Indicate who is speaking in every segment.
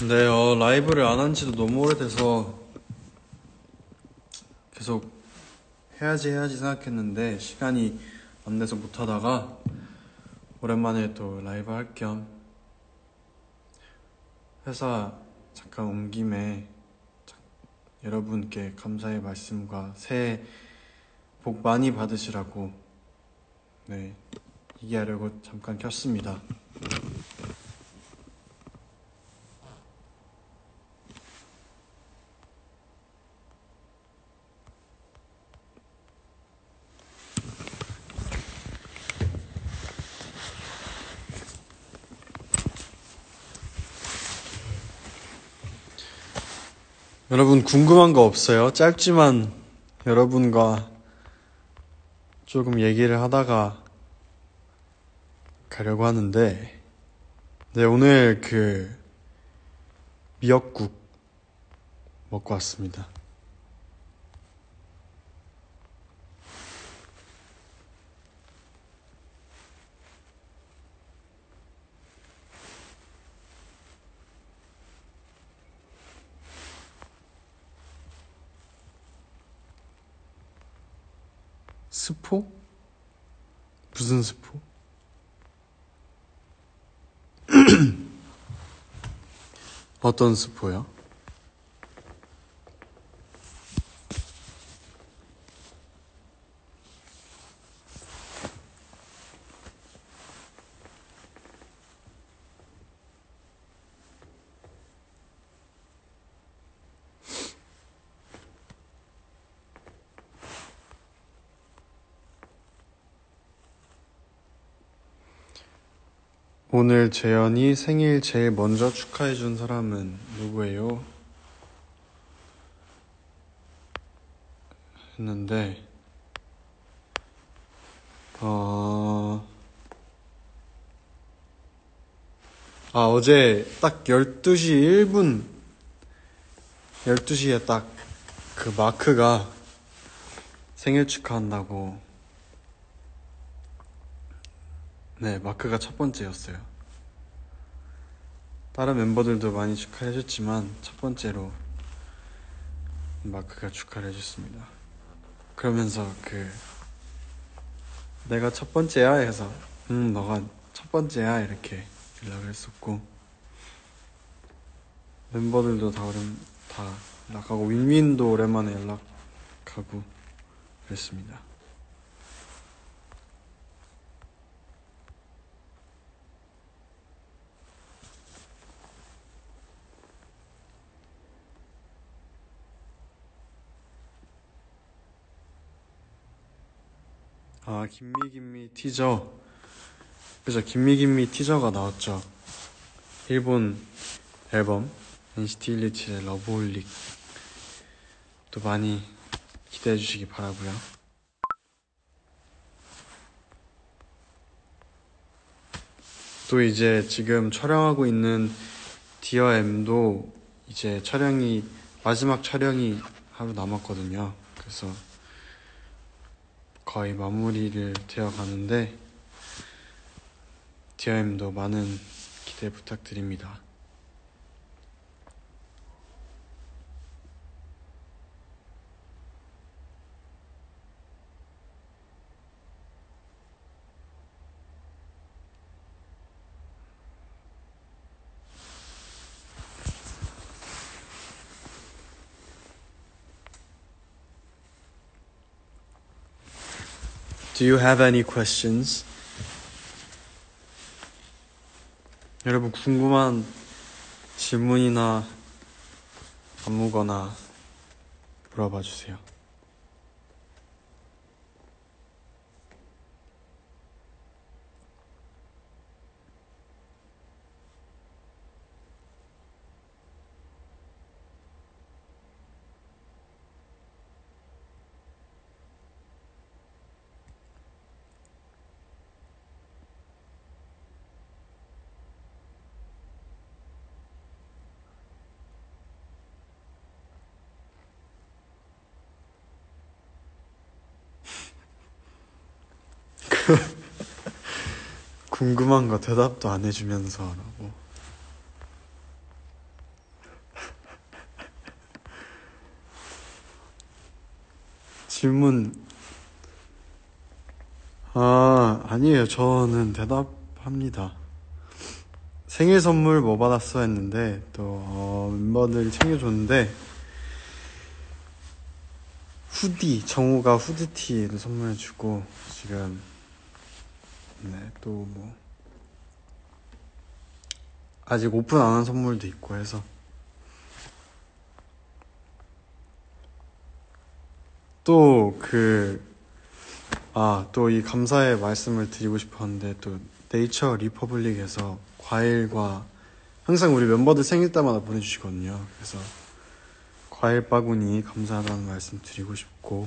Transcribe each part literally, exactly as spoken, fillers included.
Speaker 1: 네, 어, 라이브를 안 한 지도 너무 오래돼서 계속 해야지 해야지 생각했는데 시간이 안 돼서 못 하다가 오랜만에 또 라이브 할 겸 회사 잠깐 온 김에 여러분께 감사의 말씀과 새해 복 많이 받으시라고 네, 얘기하려고 잠깐 켰습니다. 여러분 궁금한 거 없어요? 짧지만 여러분과 조금 얘기를 하다가 가려고 하는데 네, 오늘 그 미역국 먹고 왔습니다. 스포? 무슨 스포? 어떤 스포요? 오늘 재현이 생일 제일 먼저 축하해준 사람은 누구예요? 했는데 어... 아 어제 딱 열두 시 일 분 열두 시에 딱 그 마크가 생일 축하한다고 네 마크가 첫 번째였어요. 다른 멤버들도 많이 축하해줬지만 첫 번째로 마크가 축하를 해줬습니다. 그러면서 그 내가 첫 번째야 해서 음 너가 첫 번째야 이렇게 연락을 했었고 멤버들도 다 오랜 다 연락하고 윈윈도 오랜만에 연락하고 그랬습니다. 아 김미김미 티저 그죠 김미김미 티저가 나왔죠. 일본 앨범 엔시티 일이칠의 러브홀릭 또 많이 기대해 주시기 바라고요. 또 이제 지금 촬영하고 있는 디어엠도 이제 촬영이 마지막 촬영이 하루 남았거든요. 그래서 거의 마무리를 되어 가는데 디어엠도 많은 기대 부탁드립니다. Do you have any questions? 여러분 궁금한 질문이나 아무거나 물어봐 주세요. 궁금한 거 대답도 안 해주면서라고. 질문. 아, 아니에요. 저는 대답합니다. 생일 선물 뭐 받았어 했는데 또 어, 멤버들이 챙겨줬는데 후디, 정우가 후드티를 선물해주고 지금 네, 또 뭐 아직 오픈 안 한 선물도 있고 해서 또 그 아, 또 이 감사의 말씀을 드리고 싶었는데 또 네이처 리퍼블릭에서 과일과 항상 우리 멤버들 생일 때마다 보내주시거든요. 그래서 과일 바구니 감사하다는 말씀 드리고 싶고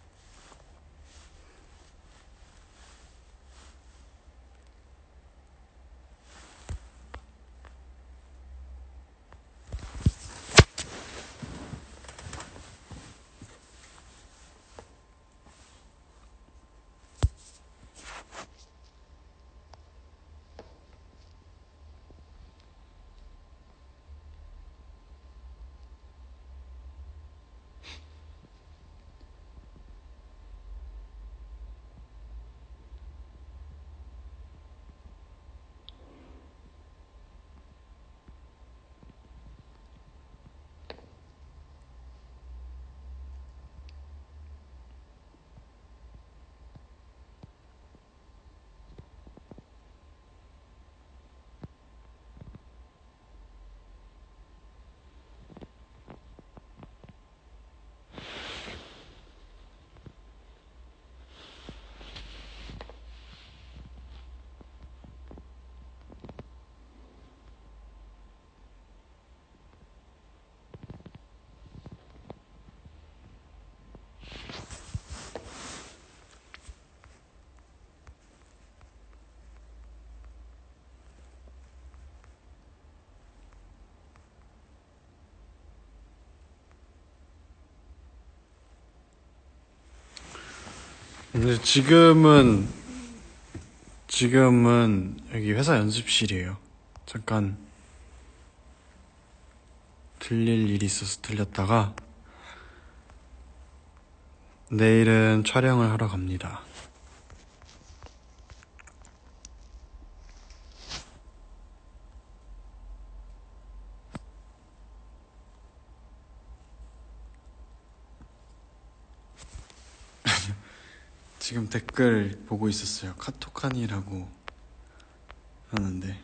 Speaker 1: 근데 지금은 지금은 여기 회사 연습실이에요. 잠깐 들릴 일이 있어서 들렸다가 내일은 촬영을 하러 갑니다. 지금 댓글 보고 있었어요. 카톡하니라고 하는데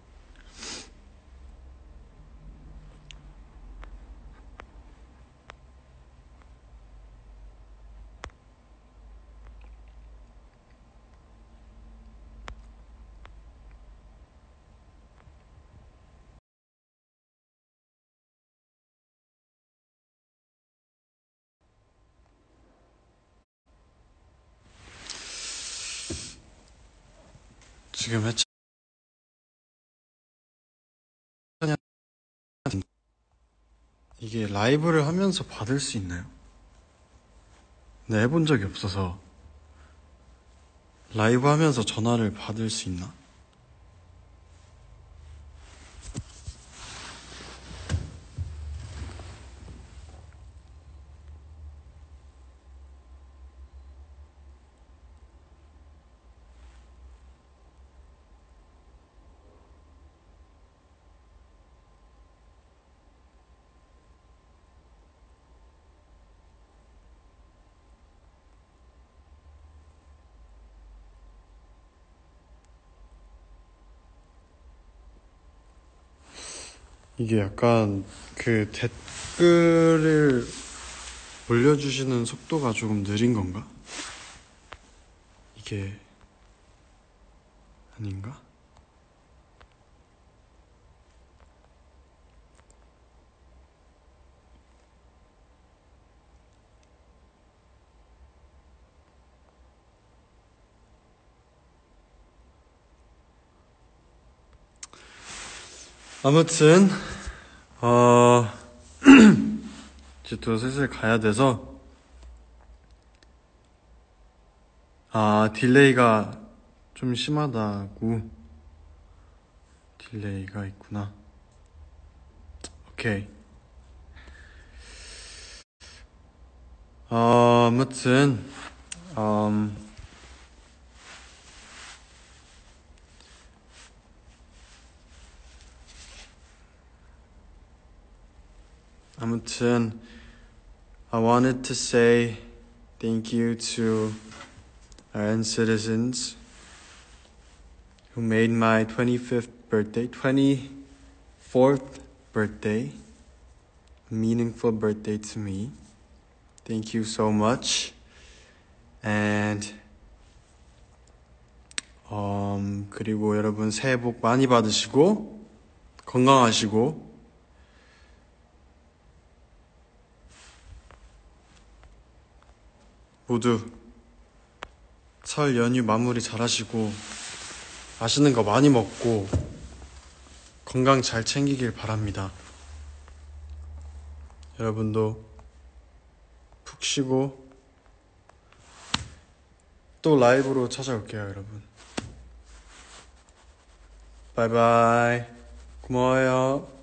Speaker 1: 지금 해찬 이게 라이브를 하면서 받을 수 있나요? 네, 해본 적이 없어서 라이브 하면서 전화를 받을 수 있나? 이게 약간 그 댓글을 올려주시는 속도가 조금 느린 건가? 이게 아닌가? 아무튼 어 이제 또 슬슬 가야 돼서 아 딜레이가 좀 심하다고. 딜레이가 있구나. 오케이. 어, 아무튼 음, 아무튼 I wanted to say thank you to our N citizens who made my twenty-fifth birthday, twenty-fourth birthday, a meaningful birthday to me. Thank you so much. And um, 그리고 여러분 새해 복 많이 받으시고 건강하시고 모두 설 연휴 마무리 잘하시고 맛있는 거 많이 먹고 건강 잘 챙기길 바랍니다. 여러분도 푹 쉬고 또 라이브로 찾아올게요, 여러분. 바이바이. 고마워요.